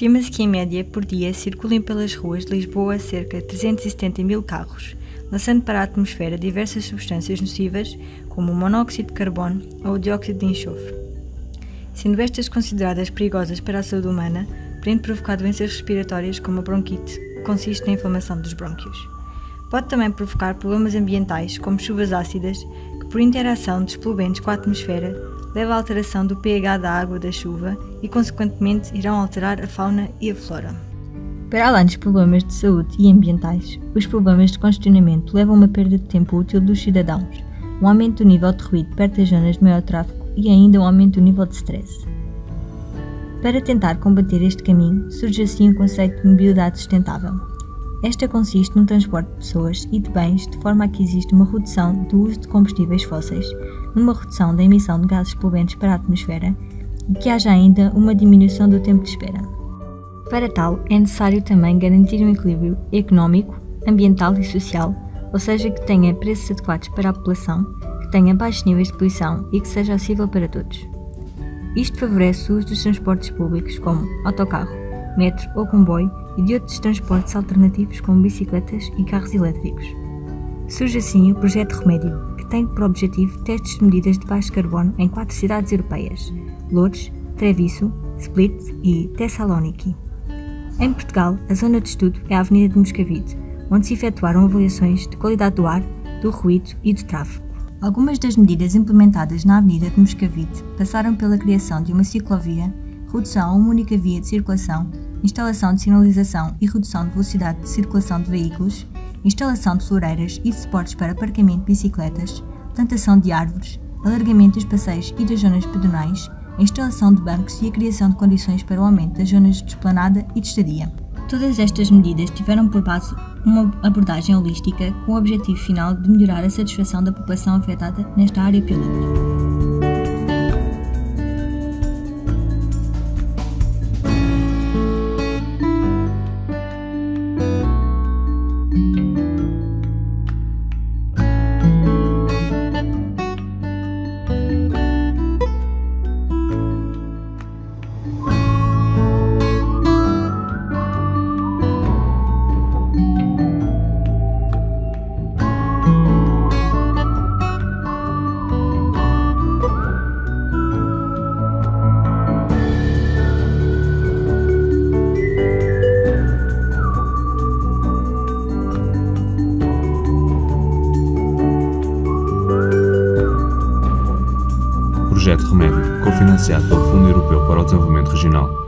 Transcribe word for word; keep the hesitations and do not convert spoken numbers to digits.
Estima-se que, em média, por dia, circulem pelas ruas de Lisboa cerca de trezentos e setenta mil carros, lançando para a atmosfera diversas substâncias nocivas, como o monóxido de carbono ou o dióxido de enxofre. Sendo estas consideradas perigosas para a saúde humana, podendo provocar doenças respiratórias como a bronquite, que consiste na inflamação dos brônquios. Pode também provocar problemas ambientais, como chuvas ácidas, que por interação dos poluentes com a atmosfera, leva à alteração do pH da água da chuva e, consequentemente, irão alterar a fauna e a flora. Para além dos problemas de saúde e ambientais, os problemas de congestionamento levam a uma perda de tempo útil dos cidadãos, um aumento do nível de ruído perto das zonas de maior tráfego e ainda um aumento do nível de stress. Para tentar combater este caminho, surge assim o conceito de mobilidade sustentável. Esta consiste no transporte de pessoas e de bens de forma a que exista uma redução do uso de combustíveis fósseis, numa redução da emissão de gases poluentes para a atmosfera e que haja ainda uma diminuição do tempo de espera. Para tal, é necessário também garantir um equilíbrio económico, ambiental e social, ou seja, que tenha preços adequados para a população, que tenha baixos níveis de poluição e que seja acessível para todos. Isto favorece o uso dos transportes públicos como autocarro, metro ou comboio e de outros transportes alternativos como bicicletas e carros elétricos. Surge assim o Projeto Remédio, que tem por objetivo testes de medidas de baixo carbono em quatro cidades europeias: Lourdes, Treviso, Split e Thessaloniki. Em Portugal, a zona de estudo é a Avenida de Moscavide, onde se efetuaram avaliações de qualidade do ar, do ruído e do tráfego. Algumas das medidas implementadas na Avenida de Moscavide passaram pela criação de uma ciclovia, redução a uma única via de circulação, instalação de sinalização e redução de velocidade de circulação de veículos, instalação de floreiras e de suportes para aparcamento de bicicletas, plantação de árvores, alargamento dos passeios e das zonas pedonais, a instalação de bancos e a criação de condições para o aumento das zonas de esplanada e de estadia. Todas estas medidas tiveram por base uma abordagem holística com o objetivo final de melhorar a satisfação da população afetada nesta área piloto. Projeto Remédio, cofinanciado pelo Fundo Europeu para o Desenvolvimento Regional.